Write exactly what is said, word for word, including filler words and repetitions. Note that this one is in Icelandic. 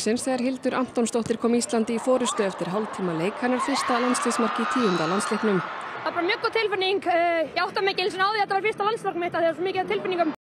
leiksins þegar Hildur Antonsdóttir kom Íslandi í forystu eftir hálftíma leik, hennar fyrsta landsliðsmark í tíunda landsleiknum. Það var bara mjög góð tilfinning. Ég átta mig ekki eins og á því að þetta var fyrsta landsmark mitt af því það er svo mikið af tilfinningum.